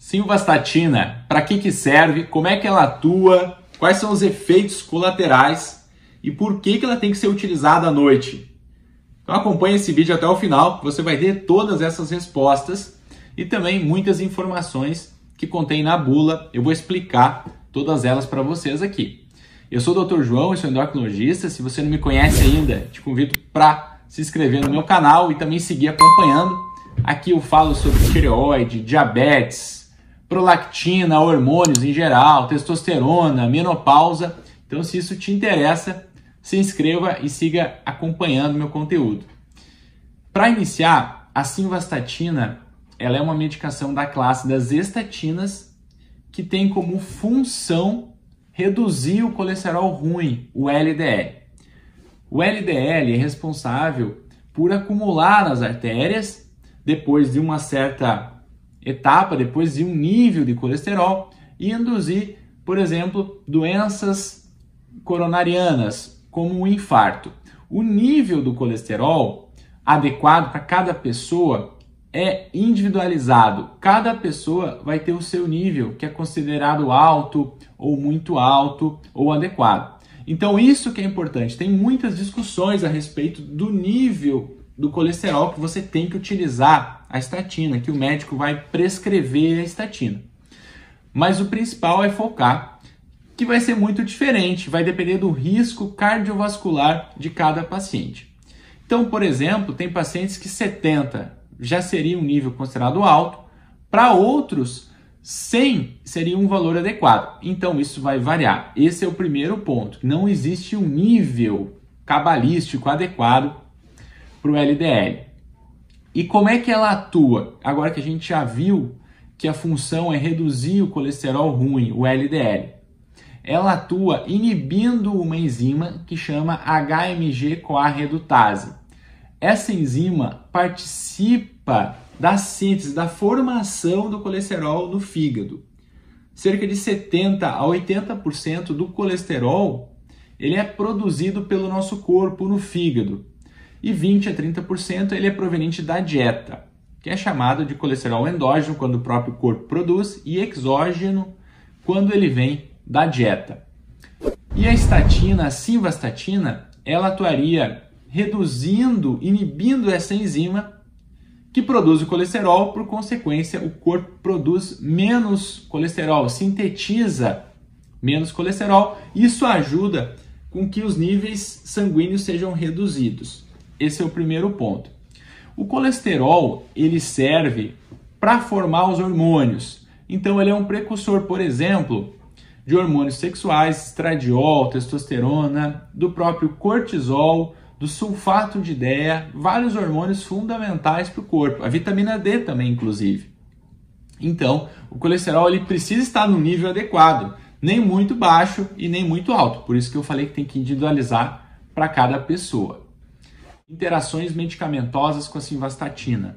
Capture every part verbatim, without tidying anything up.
Simvastatina, para que que serve, como é que ela atua, quais são os efeitos colaterais e por que que ela tem que ser utilizada à noite. Então acompanhe esse vídeo até o final, que você vai ter todas essas respostas e também muitas informações que contém na bula. Eu vou explicar todas elas para vocês aqui. Eu sou o doutor João, eu sou endocrinologista. Se você não me conhece ainda, te convido para se inscrever no meu canal e também seguir acompanhando. Aqui eu falo sobre tireoide, diabetes, prolactina, hormônios em geral, testosterona, menopausa. Então, se isso te interessa, se inscreva e siga acompanhando meu conteúdo. Para iniciar, a simvastatina, ela é uma medicação da classe das estatinas que tem como função reduzir o colesterol ruim, o L D L. O L D L é responsável por acumular nas artérias, depois de uma certa etapa, depois de um nível de colesterol, e induzir, por exemplo, doenças coronarianas, como o infarto. O nível do colesterol adequado para cada pessoa é individualizado. Cada pessoa vai ter o seu nível, que é considerado alto, ou muito alto, ou adequado. Então isso que é importante. Tem muitas discussões a respeito do nível do colesterol que você tem que utilizar a estatina, que o médico vai prescrever a estatina. Mas o principal é focar que vai ser muito diferente, vai depender do risco cardiovascular de cada paciente. Então, por exemplo, tem pacientes que setenta já seria um nível considerado alto, para outros cem seria um valor adequado. Então isso vai variar. Esse é o primeiro ponto. Não existe um nível cabalístico adequado para o L D L. E como é que ela atua? Agora que a gente já viu que a função é reduzir o colesterol ruim, o L D L. Ela atua inibindo uma enzima que chama H M G-CoA redutase. Essa enzima participa da síntese, da formação do colesterol no fígado. Cerca de setenta a oitenta por cento do colesterol ele é produzido pelo nosso corpo no fígado. E vinte a trinta por cento ele é proveniente da dieta, que é chamado de colesterol endógeno, quando o próprio corpo produz, e exógeno, quando ele vem da dieta. E a estatina, a simvastatina, ela atuaria reduzindo, inibindo essa enzima que produz o colesterol. Por consequência, o corpo produz menos colesterol, sintetiza menos colesterol. Isso ajuda com que os níveis sanguíneos sejam reduzidos. Esse é o primeiro ponto. O colesterol, ele serve para formar os hormônios. Então, ele é um precursor, por exemplo, de hormônios sexuais, estradiol, testosterona, do próprio cortisol, do sulfato de idéia, vários hormônios fundamentais para o corpo. A vitamina D também, inclusive. Então, o colesterol ele precisa estar no nível adequado, nem muito baixo e nem muito alto. Por isso que eu falei que tem que individualizar para cada pessoa. Interações medicamentosas com a simvastatina.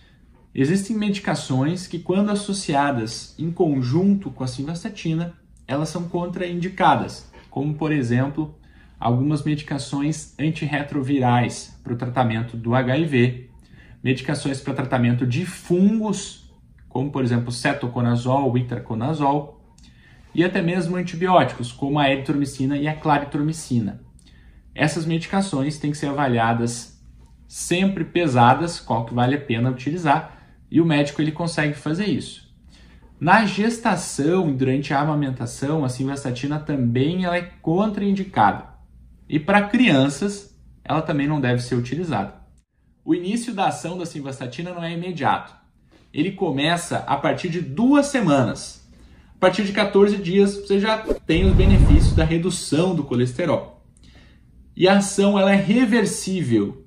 Existem medicações que, quando associadas em conjunto com a simvastatina, elas são contraindicadas, como, por exemplo, algumas medicações antirretrovirais para o tratamento do H I V, medicações para tratamento de fungos, como, por exemplo, cetoconazol, itraconazol, e até mesmo antibióticos, como a eritromicina e a claritromicina. Essas medicações têm que ser avaliadas sempre pesadas, qual que vale a pena utilizar, e o médico ele consegue fazer isso. Na gestação e durante a amamentação, a simvastatina também ela é contraindicada. E para crianças, ela também não deve ser utilizada. O início da ação da simvastatina não é imediato. Ele começa a partir de duas semanas. A partir de quatorze dias, você já tem os benefícios da redução do colesterol. E a ação ela é reversível.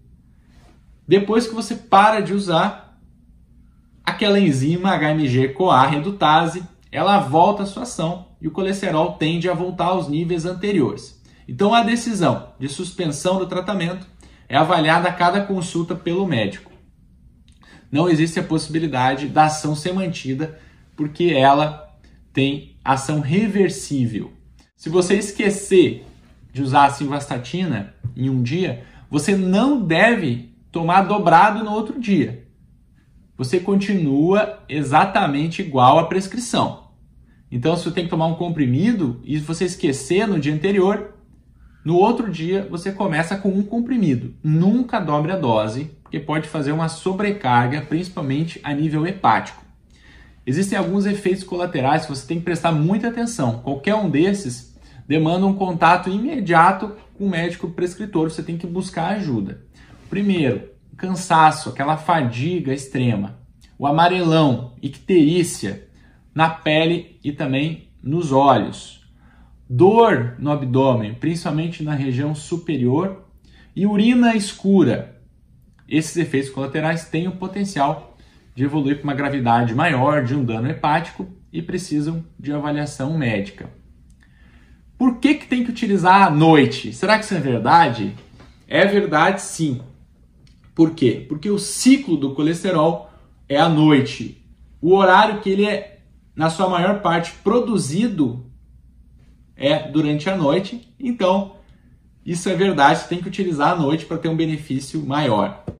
Depois que você para de usar, aquela enzima H M G-CoA redutase, ela volta a sua ação e o colesterol tende a voltar aos níveis anteriores. Então a decisão de suspensão do tratamento é avaliada a cada consulta pelo médico. Não existe a possibilidade da ação ser mantida porque ela tem ação reversível. Se você esquecer de usar a simvastatina em um dia, você não deve tomar dobrado no outro dia. você continua exatamente igual à prescrição. Então, se você tem que tomar um comprimido e você esquecer no dia anterior, no outro dia você começa com um comprimido. Nunca dobre a dose, porque pode fazer uma sobrecarga, principalmente a nível hepático. Existem alguns efeitos colaterais que você tem que prestar muita atenção. Qualquer um desses demanda um contato imediato com o médico prescritor, você tem que buscar ajuda. Primeiro, cansaço, aquela fadiga extrema. O amarelão, icterícia na pele e também nos olhos. Dor no abdômen, principalmente na região superior. E urina escura. Esses efeitos colaterais têm o potencial de evoluir para uma gravidade maior, de um dano hepático e precisam de avaliação médica. Por que que tem que utilizar à noite? Será que isso é verdade? É verdade, sim. Por quê? Porque o ciclo do colesterol é à noite. O horário que ele é, na sua maior parte, produzido é durante a noite. Então, isso é verdade, você tem que utilizar à noite para ter um benefício maior.